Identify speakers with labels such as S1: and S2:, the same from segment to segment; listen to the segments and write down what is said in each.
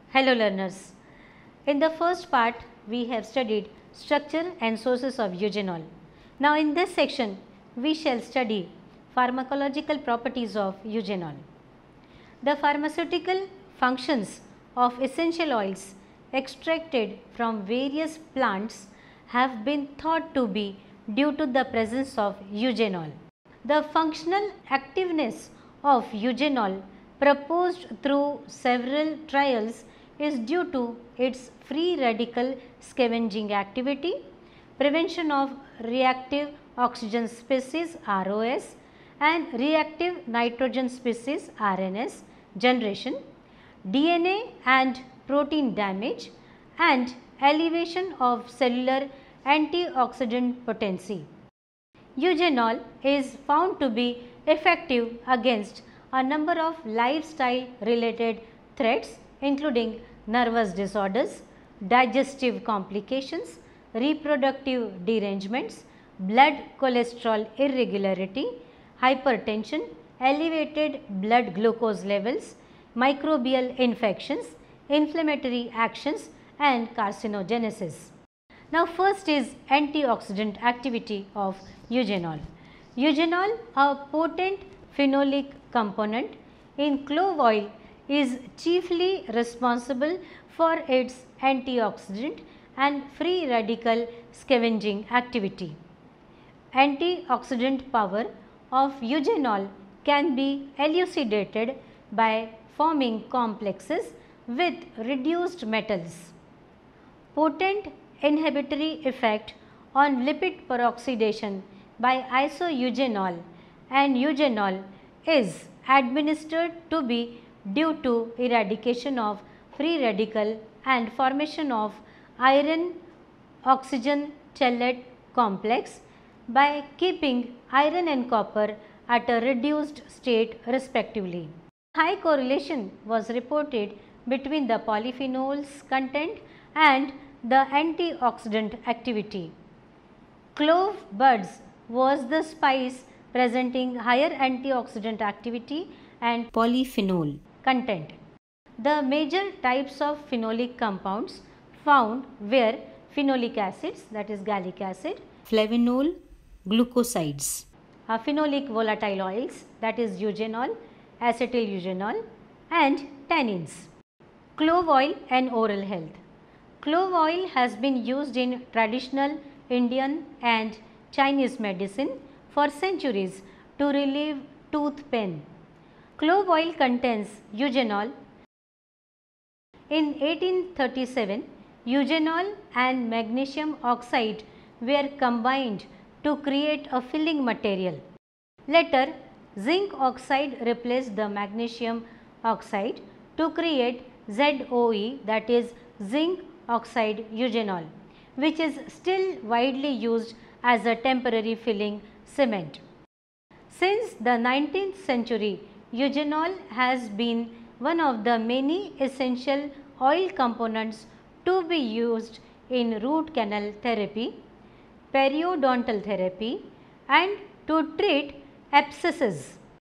S1: Hello learners. In the first part we have studied structure and sources of eugenol. Now in this section we shall study pharmacological properties of eugenol. The pharmaceutical functions of essential oils extracted from various plants have been thought to be due to the presence of eugenol. The functional activeness of eugenol proposed through several trials is due to its free radical scavenging activity, prevention of reactive oxygen species ROS and reactive nitrogen species RNS generation, DNA and protein damage and elevation of cellular antioxidant potency. Eugenol is found to be effective against a number of lifestyle related threats including nervous disorders, digestive complications, reproductive derangements, blood cholesterol irregularity, hypertension, elevated blood glucose levels, microbial infections, inflammatory actions and carcinogenesis. Now first is antioxidant activity of eugenol. Eugenol, a potent phenolic component in clove oil, is chiefly responsible for its antioxidant and free radical scavenging activity. Antioxidant power of eugenol can be elucidated by forming complexes with reduced metals. Potent inhibitory effect on lipid peroxidation by isoeugenol and eugenol is administered to be due to eradication of free radical and formation of iron oxygen chelate complex by keeping iron and copper at a reduced state respectively. High correlation was reported between the polyphenols content and the antioxidant activity. Clove buds was the spice presenting higher antioxidant activity and polyphenol content. The major types of phenolic compounds found were phenolic acids, that is gallic acid, flavanol glucosides, phenolic volatile oils, that is eugenol, acetyl eugenol and tannins. Clove oil and oral health. Clove oil has been used in traditional Indian and Chinese medicine for centuries to relieve tooth pain. Clove oil contains eugenol. In 1837, eugenol and magnesium oxide were combined to create a filling material. Later, zinc oxide replaced the magnesium oxide to create ZOE, that is zinc oxide eugenol, which is still widely used as a temporary filling cement. Since the 19th century, eugenol has been one of the many essential oil components to be used in root canal therapy, periodontal therapy and to treat abscesses.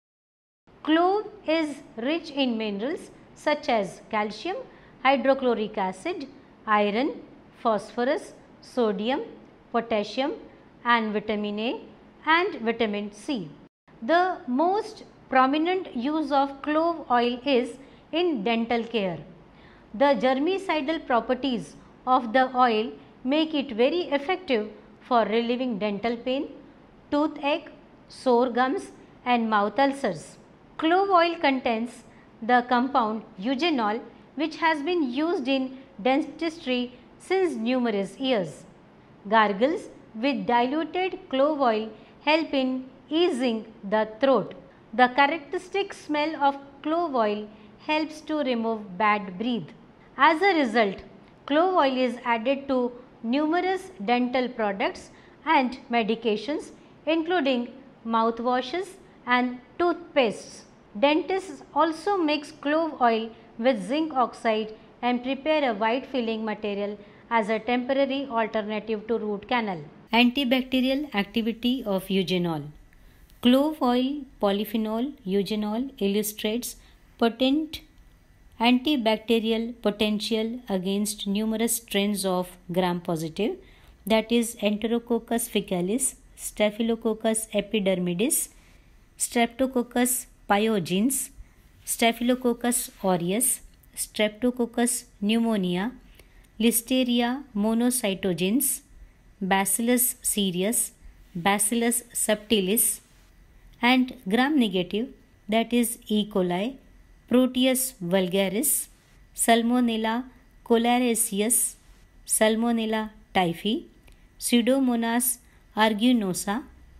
S1: Clove is rich in minerals such as calcium, hydrochloric acid, iron, phosphorus, sodium, potassium and vitamin A and vitamin C. The most prominent use of clove oil is in dental care. The germicidal properties of the oil make it very effective for relieving dental pain, toothache, sore gums and mouth ulcers. Clove oil contains the compound eugenol, which has been used in dentistry since numerous years. Gargles with diluted clove oil help in easing the throat. The characteristic smell of clove oil helps to remove bad breath. As a result, clove oil is added to numerous dental products and medications including mouthwashes and toothpastes. Dentists also mix clove oil with zinc oxide and prepare a white filling material as a temporary alternative to root canal. Antibacterial activity of eugenol. Clove oil polyphenol eugenol illustrates potent antibacterial potential against numerous strains of gram-positive, that is Enterococcus faecalis, Staphylococcus epidermidis, Streptococcus pyogenes, Staphylococcus aureus, Streptococcus pneumonia, Listeria monocytogenes, Bacillus cereus, Bacillus subtilis, and gram-negative, that is E. coli, Proteus vulgaris, Salmonella choleraceus, Salmonella typhi, Pseudomonas aeruginosa,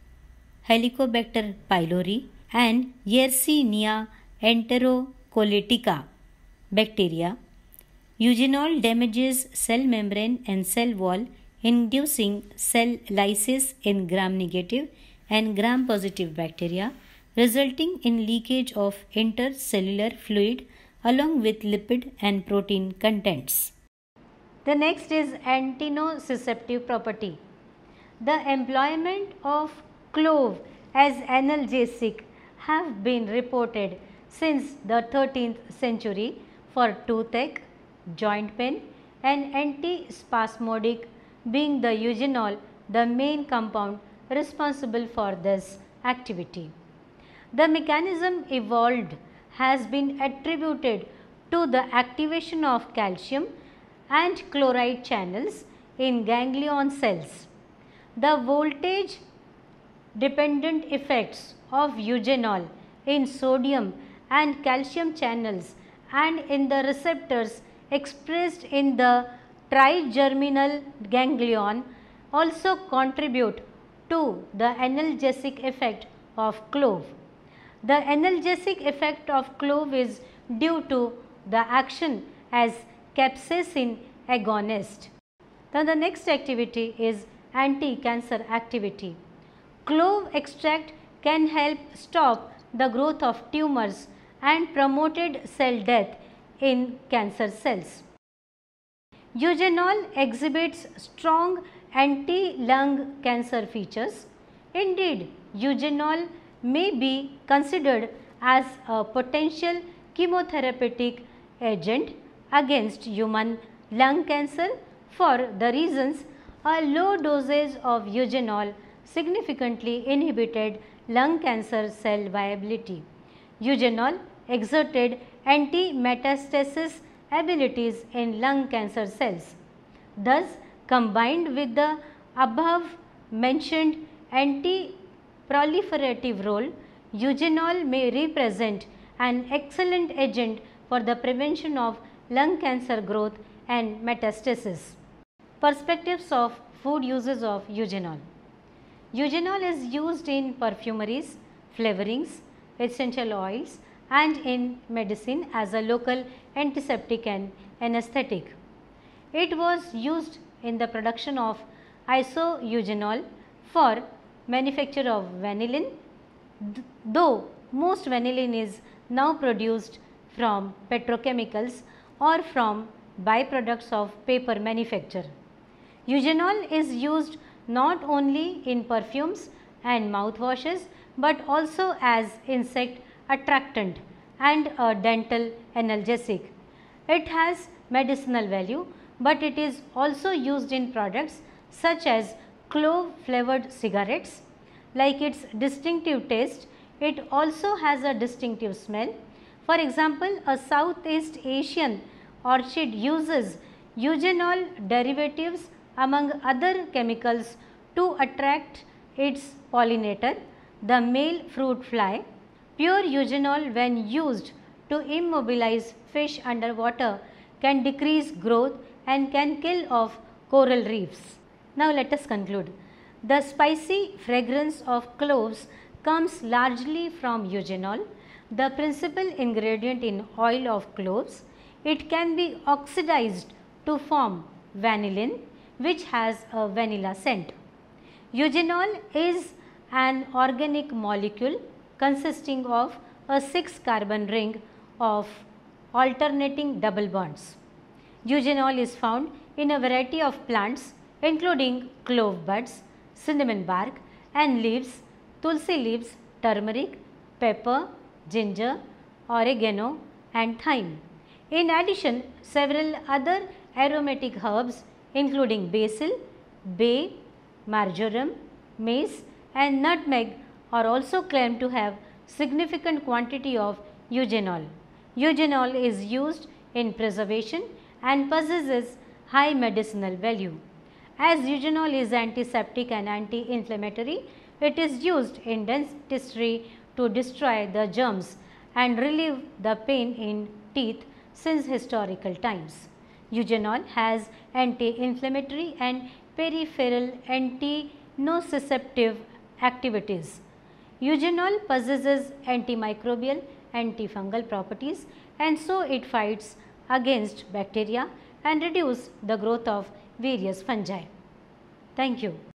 S1: Helicobacter pylori, and Yersinia enterocolitica bacteria. Eugenol damages cell membrane and cell wall, inducing cell lysis in gram-negative and gram-positive bacteria, resulting in leakage of intercellular fluid along with lipid and protein contents. The next is antinociceptive property. The employment of clove as analgesic have been reported since the 13th century for toothache, joint pain, and antispasmodic, being the eugenol the main compound responsible for this activity. The mechanism evolved has been attributed to the activation of calcium and chloride channels in ganglion cells. The voltage dependent effects of eugenol in sodium and calcium channels and in the receptors expressed in the trigerminal ganglion also contribute to the analgesic effect of clove. The analgesic effect of clove is due to the action as capsaicin agonist. Now, the next activity is anti-cancer activity. Clove extract can help stop the growth of tumors and promoted cell death in cancer cells. Eugenol exhibits strong anti-lung cancer features. Indeed, eugenol may be considered as a potential chemotherapeutic agent against human lung cancer for the reasons a low dosage of eugenol significantly inhibited lung cancer cell viability. Eugenol exerted anti-metastasis abilities in lung cancer cells. Thus, combined with the above mentioned anti-proliferative role, eugenol may represent an excellent agent for the prevention of lung cancer growth and metastasis. Perspectives of food uses of eugenol. Eugenol is used in perfumeries, flavorings, essential oils, and in medicine as a local antiseptic and anesthetic. It was used in the production of isoeugenol for manufacture of vanillin, though most vanillin is now produced from petrochemicals or from byproducts of paper manufacture. Eugenol is used not only in perfumes and mouthwashes, but also as insect attractant and a dental analgesic. It has medicinal value, but it is also used in products such as clove flavored cigarettes. Like its distinctive taste, it also has a distinctive smell. For example, a Southeast Asian orchid uses eugenol derivatives among other chemicals to attract its pollinator, the male fruit fly. Pure eugenol, when used to immobilize fish underwater, can decrease growth and can kill off coral reefs. Now, let us conclude. The spicy fragrance of cloves comes largely from eugenol, the principal ingredient in oil of cloves. It can be oxidized to form vanillin, which has a vanilla scent. Eugenol is an organic molecule consisting of a 6-carbon ring of alternating double bonds. Eugenol is found in a variety of plants including clove buds, cinnamon bark and leaves, tulsi leaves, turmeric, pepper, ginger, oregano and thyme. In addition, several other aromatic herbs including basil, bay, marjoram, mace and nutmeg are also claimed to have significant quantity of eugenol. Eugenol is used in preservation and possesses high medicinal value. As eugenol is antiseptic and anti-inflammatory, it is used in dentistry to destroy the germs and relieve the pain in teeth since historical times. Eugenol has anti-inflammatory and peripheral anti-nociceptive activities. Eugenol possesses antimicrobial, antifungal properties and so it fights against bacteria and reduces the growth of various fungi. Thank you.